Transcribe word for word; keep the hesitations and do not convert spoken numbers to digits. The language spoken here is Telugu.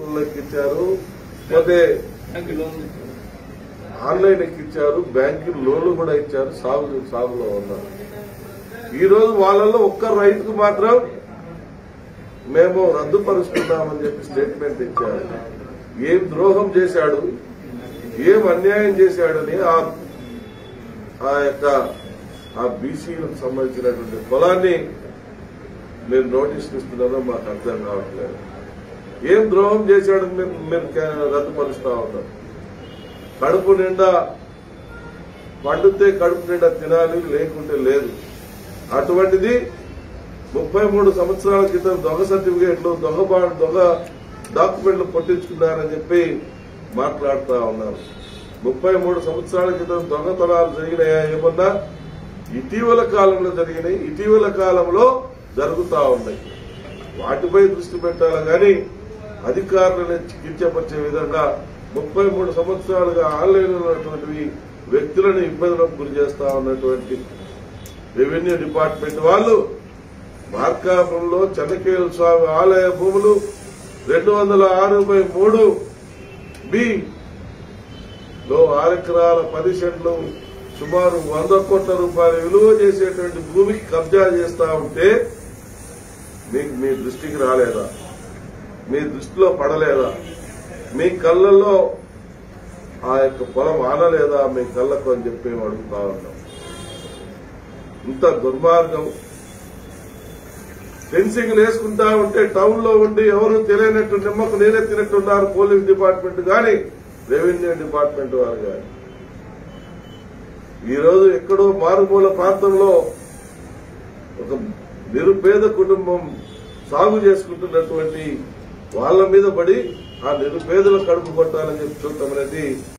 కంప్యూటర్లు ఎక్కించారు, పోతే ఆన్లైన్ ఎక్కించారు, బ్యాంకు లోన్లు కూడా ఇచ్చారు, సాగు సాగులో ఉన్నారు. ఈ రోజు వాళ్ళల్లో ఒక్క రైతుకు మాత్రం మేము రద్దుపరుస్తున్నామని చెప్పి స్టేట్మెంట్ ఇచ్చారు. ఏం ద్రోహం చేశాడు, ఏం అన్యాయం చేశాడని ఆ యొక్క ఆ బీసీలకు సంబంధించినటువంటి పొలాన్ని మీరు నోటీసులు ఇస్తున్నారో మాకు అర్థం కావట్లేదు. ఏం ద్రోహం చేశాడని మేము మేము రద్దుపరుస్తా ఉన్నాం. కడుపు నిండా పండితే కడుపు నిండా తినాలి, లేకుంటే లేదు. అటువంటిది ముప్పై మూడు సంవత్సరాల క్రితం దొంగ సర్టిఫికేట్లు, దొంగ దొంగ డాక్యుమెంట్లు కొట్టించుకున్నారని చెప్పి మాట్లాడుతా ఉన్నారు. ముప్పై మూడు సంవత్సరాల క్రితం దొంగతనాలు జరిగినాయా ఏమన్నా? ఇటీవల కాలంలో జరిగినాయి, ఇటీవల కాలంలో జరుగుతా ఉన్నాయి. వాటిపై దృష్టి పెట్టాలి కానీ అధికారులను కించపరిచే విధంగా ముప్పై మూడు సంవత్సరాలుగా ఆన్లైన్ ఉన్నటువంటి వ్యక్తులను ఇబ్బందులకు గురి చేస్తా ఉన్నటువంటి రెవెన్యూ డిపార్ట్మెంట్ వాళ్ళు మార్కాపురంలో చెన్నకేశ్వర స్వామి ఆలయ భూములు రెండు వందల అరవై మూడు బి లో ఆరు ఎకరాల పది సెంట్లు సుమారు వంద కోట్ల రూపాయల విలువ చేసేటువంటి భూమికి కబ్జా చేస్తా ఉంటే మీకు మీ దృష్టికి రాలేదా? మీ దృష్టిలో పడలేదా? మీ కళ్ళల్లో ఆ యొక్క పొలం ఆనలేదా మీ కళ్ళకు అని చెప్పి అడుగుతా ఉన్నాం. ఇంత దుర్మార్గం. ఫెన్సింగ్ వేసుకుంటా ఉంటే టౌన్ లో ఉండి ఎవరు తెలియనట్టు నిమ్మకు నేనే తినట్టున్నారు పోలీస్ డిపార్ట్మెంట్ గాని, రెవెన్యూ డిపార్ట్మెంట్ వారు గాని. ఈ రోజు ఎక్కడో మారుమూల ప్రాంతంలో ఒక నిరుపేద కుటుంబం సాగు చేసుకుంటున్నటువంటి వాళ్ల మీద పడి ఆ నిరుపేదల కడుపు కొట్టాలని చెప్పి చూడటం అనేది